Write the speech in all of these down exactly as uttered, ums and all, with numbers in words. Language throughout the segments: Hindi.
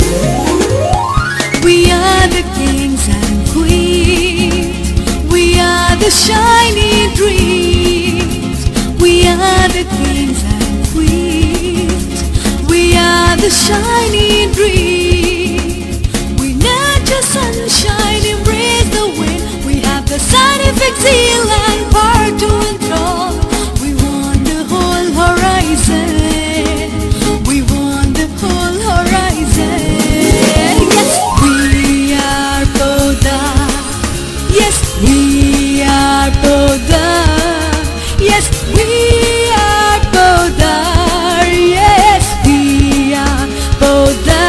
We are the kings and queens. We are the shiny dreams. We are the kings and queens. We are the shiny dreams. We nurture sunshine, embrace the wind. We have the scientific zeal and power to enthrall. We want the whole horizon. We want the whole horizon. Yes, we are Boda. Yes, we are Boda. Yes, we are Boda. Yes, we are Boda.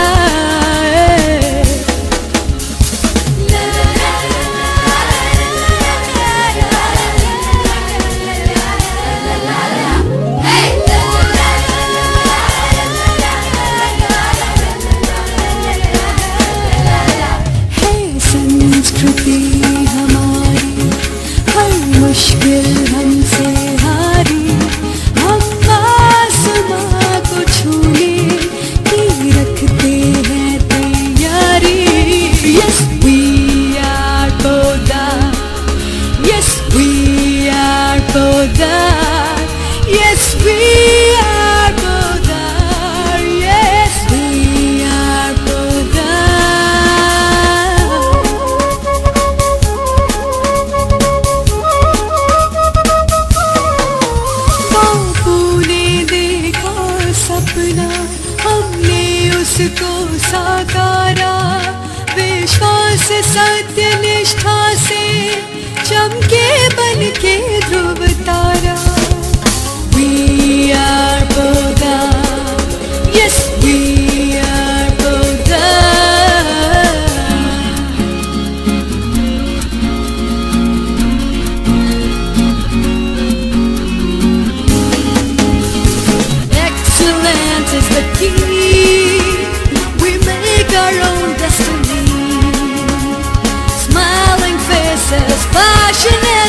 संस्कृति हमारी हर मुश्किल हमसे हारी. हम आसमां को छूने की रखते हैं तैयारी. Yes, we are Boda. Yes, we are Boda. Yes, we are Boda. Yes, we are Boda. सपना हमने उसको साकारा. विश्वास सत्य निष्ठा से चमके बन के ध्रुव तारा. We are Boda. Yes, we are Boda. Excellence is the key. We make our own destiny. Smiling faces, passionate.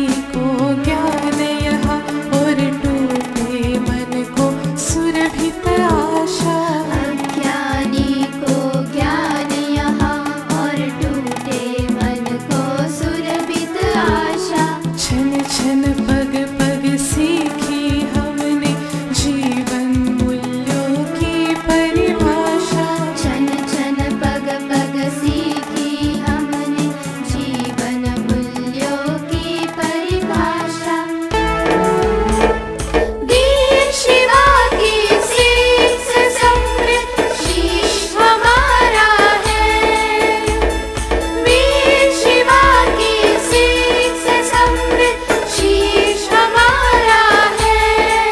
को ज्ञान यहाँ और टूटे मन को सुरभित आशा। अज्ञानी को ज्ञान यहाँ और टूटे मन को सुरभित आशा। छन छन पग पग सीखी हमने जीवन मूल्यों की परिभाषा। छन छन पग पग सीखी हमने जीवन मूल्यों की परिभाषा। वीर शिवा की सीख से समृद्ध शीश हमारा है। वीर शिवा की सीख से समृद्ध शीश हमारा है।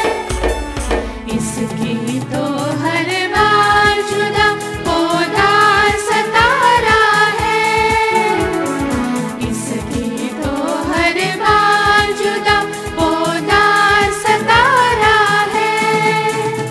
इसकी तो हर बार जुदा उदार सता रहा है। इसकी तो हर बार जुदा उदार सता रहा है।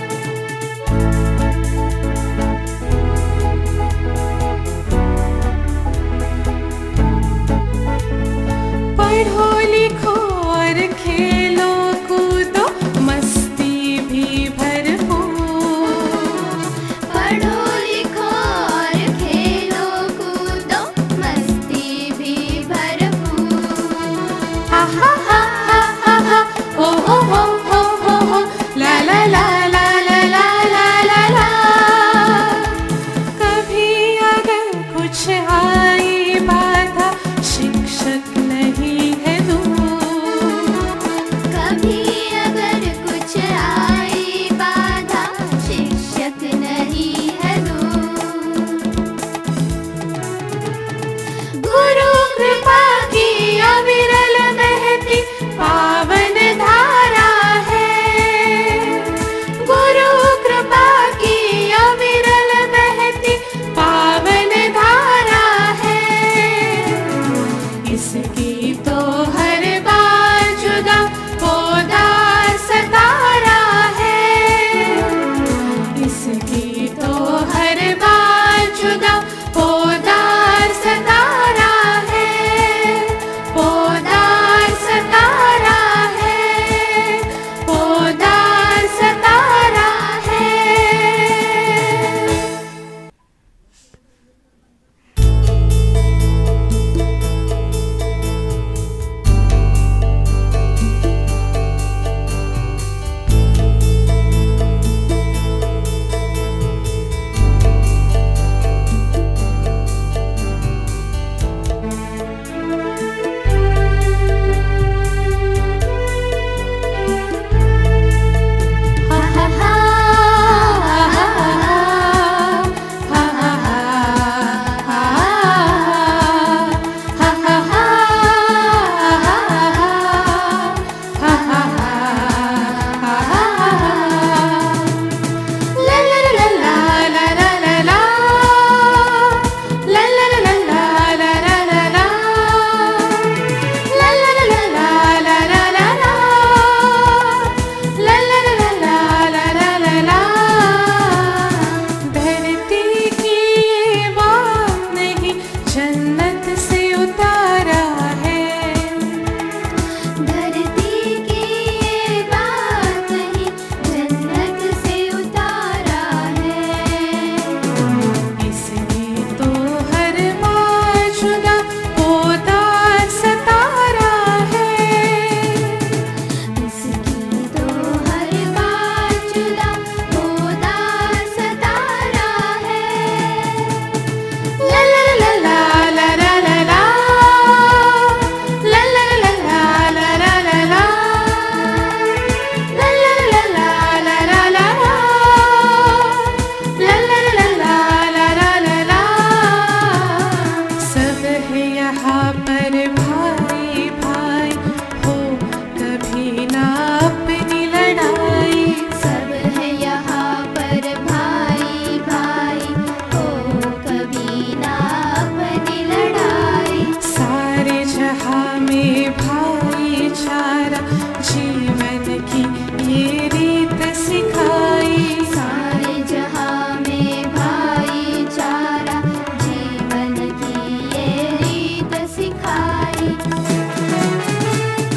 पढ़ो लिखो और खेलो कूदो मस्ती भी भरपूर। पढ़ो लिखो और खेलो कूदो मस्ती भी भरपूर। हा हा हा हा हा हा ओ हो हो हो हो हो ला ला ला ला ला ला ला ला ला। कभी अगर कुछ आई बाधा शिक्षक नहीं है दूर। कभी अगर कुछ आई बाधा शिक्षक नहीं है दूर। गुरु कृपा की अविरल बहती पावन धारा है।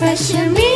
कश्मीर